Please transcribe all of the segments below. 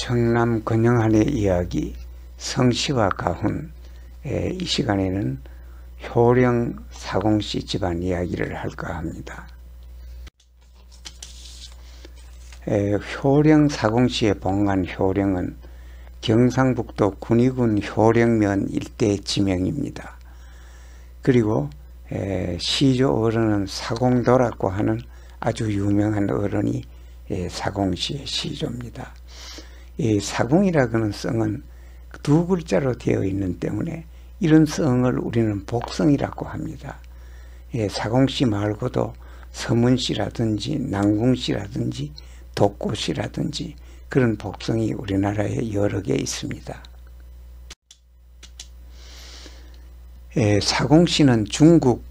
청남 근영한의 이야기 성씨와 가훈. 이 시간에는 효령 사공씨 집안 이야기를 할까 합니다. 효령 사공씨의 본관 효령은 경상북도 군위군 효령면 일대의 지명입니다. 그리고 시조 어른은 사공도라고 하는 아주 유명한 어른이 사공씨의 시조입니다. 이 사공이라는 성은 두 글자로 되어 있는 때문에 이런 성을 우리는 복성이라고 합니다. 사공씨 말고도 서문씨라든지 난궁씨라든지 독고씨라든지 그런 복성이 우리나라에 여러 개 있습니다. 사공씨는 중국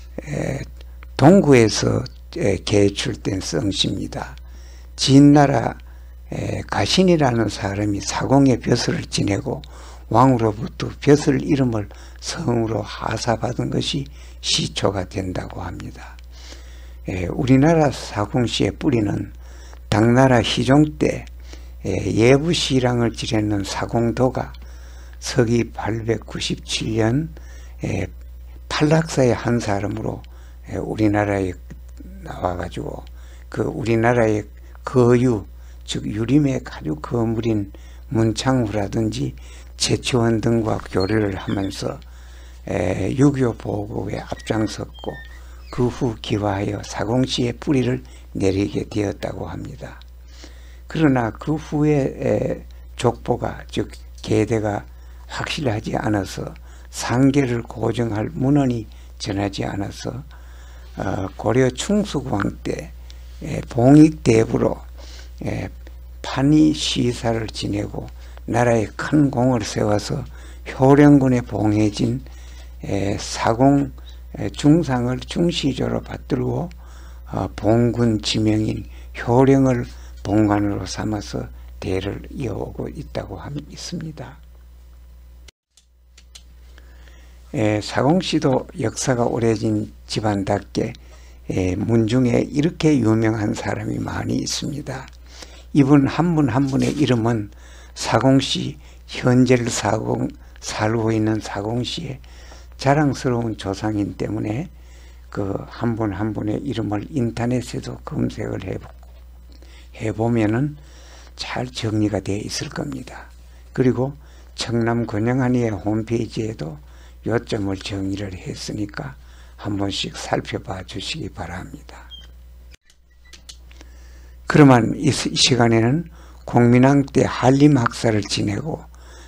동구에서 개출된 성씨입니다. 진나라 가신이라는 사람이 사공의 벼슬을 지내고 왕으로부터 벼슬 이름을 성으로 하사받은 것이 시초가 된다고 합니다. 우리나라 사공씨의 뿌리는 당나라 희종 때 예부시랑을 지냈는 사공도가 서기 897년 팔락사의 한 사람으로 우리나라에 나와가지고 그 우리나라의 거유 즉 유림의 아주 거물인 문창후라든지 제치원 등과 교류를 하면서 유교 보급에 앞장섰고 그 후 기화하여 사공씨의 뿌리를 내리게 되었다고 합니다. 그러나 그 후에 족보가 즉 계대가 확실하지 않아서 상계를 고정할 문헌이 전하지 않아서 고려 충수광 때 봉익대부로 판이 시사를 지내고 나라에 큰 공을 세워서 효령군에 봉해진 사공 중상을 중시조로 받들고 봉군 지명인 효령을 본관으로 삼아서 대를 이어오고 있다고 있습니다. 사공씨도 역사가 오래진 집안답게 문중에 이렇게 유명한 사람이 많이 있습니다. 이분 한 분 한 분의 이름은 사공씨, 현재를 살고 있는 사공씨의 자랑스러운 조상인 때문에 그 한 분 한 분의 이름을 인터넷에도 검색을 해보면은 잘 정리가 되어 있을 겁니다. 그리고 청남 근영한의 홈페이지에도 요점을 정리를 했으니까 한 번씩 살펴봐 주시기 바랍니다. 그러면 이 시간에는 공민왕 때 한림학사를 지내고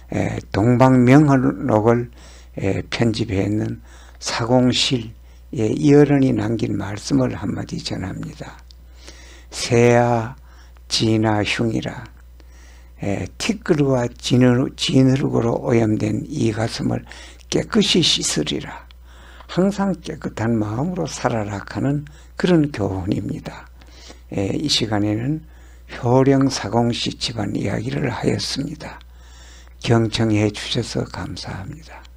동방명언록을 편집했는 사공실의 이어른이 남긴 말씀을 한마디 전합니다. 새야 진아 흉이라 티끌과 진흙으로 오염된 이 가슴을 깨끗이 씻으리라. 항상 깨끗한 마음으로 살아라 하는 그런 교훈입니다. 이 시간에는 효령 사공씨 집안 이야기를 하였습니다. 경청해 주셔서 감사합니다.